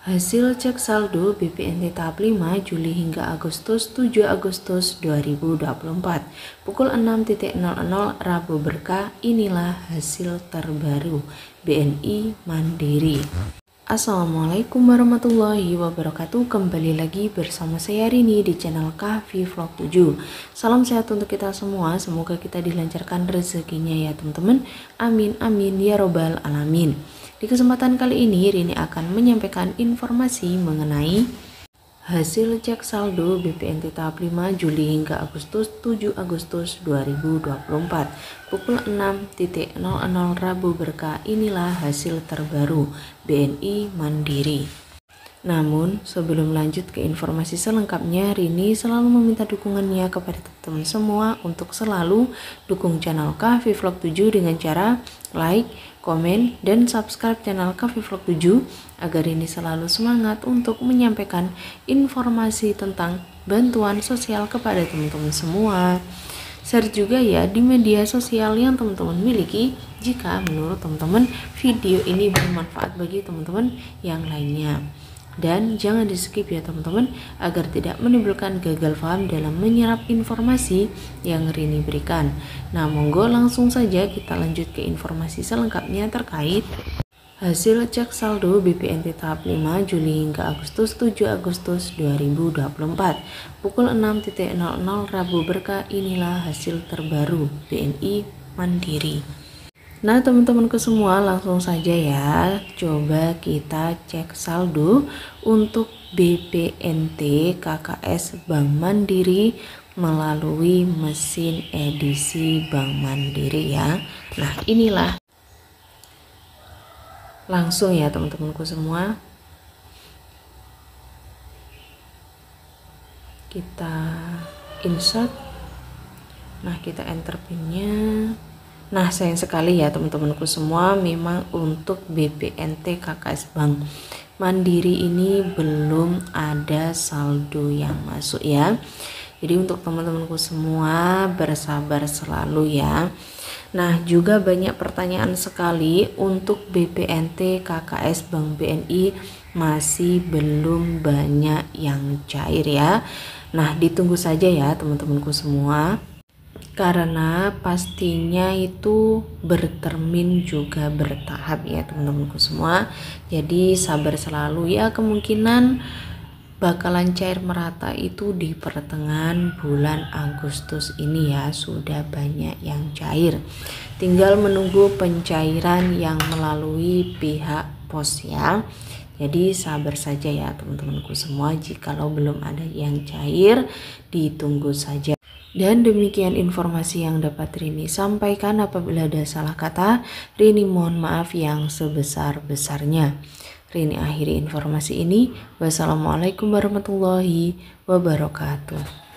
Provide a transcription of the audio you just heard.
Hasil cek saldo BPNT tahap 5 Juli hingga Agustus 7 Agustus 2024 pukul 6.00 Rabu Berkah. Inilah hasil terbaru BNI Mandiri. Assalamualaikum warahmatullahi wabarakatuh. Kembali lagi bersama saya Rini di channel Kahfi Vlog 7. Salam sehat untuk kita semua. Semoga kita dilancarkan rezekinya ya teman-teman. Amin amin ya robbal alamin. Di kesempatan kali ini Rini akan menyampaikan informasi mengenai hasil cek saldo BPNT tahap 5 Juli hingga Agustus 7 Agustus 2024 pukul 6.00 Rabu Berkah. Inilah hasil terbaru BNI Mandiri. Namun sebelum lanjut ke informasi selengkapnya, Rini selalu meminta dukungannya kepada teman-teman semua untuk selalu dukung channel Kahfi Vlog 7 dengan cara like, komen, dan subscribe channel Kahfi Vlog 7 agar Rini selalu semangat untuk menyampaikan informasi tentang bantuan sosial kepada teman-teman semua. Share juga ya di media sosial yang teman-teman miliki jika menurut teman-teman video ini bermanfaat bagi teman-teman yang lainnya. Dan jangan di skip ya teman-teman agar tidak menimbulkan gagal paham dalam menyerap informasi yang Rini berikan. Nah monggo langsung saja kita lanjut ke informasi selengkapnya terkait hasil cek saldo BPNT tahap 5 Juli hingga Agustus 7 Agustus 2024 pukul 6.00 Rabu Berkah. Inilah hasil terbaru BNI Mandiri. Nah teman-temanku semua, langsung saja ya, coba kita cek saldo untuk BPNT KKS Bank Mandiri melalui mesin edisi Bank Mandiri ya. Nah inilah, langsung ya teman-temanku semua, kita insert. Nah kita enter pinnya. Nah sayang sekali ya teman-temanku semua, memang untuk BPNT KKS Bank Mandiri ini belum ada saldo yang masuk ya. Jadi untuk teman-temanku semua bersabar selalu ya. Nah juga banyak pertanyaan sekali untuk BPNT KKS Bank BNI, masih belum banyak yang cair ya. Nah ditunggu saja ya teman-temanku semua, karena pastinya itu bertermin juga bertahap ya teman-temanku semua. Jadi sabar selalu ya, kemungkinan bakalan cair merata itu di pertengahan bulan Agustus ini ya. Sudah banyak yang cair, tinggal menunggu pencairan yang melalui pihak pos ya. Jadi sabar saja ya teman-temanku semua, jikalau belum ada yang cair ditunggu saja. Dan demikian informasi yang dapat Rini sampaikan. Apabila ada salah kata, Rini mohon maaf yang sebesar-besarnya. Rini akhiri informasi ini. Wassalamualaikum warahmatullahi wabarakatuh.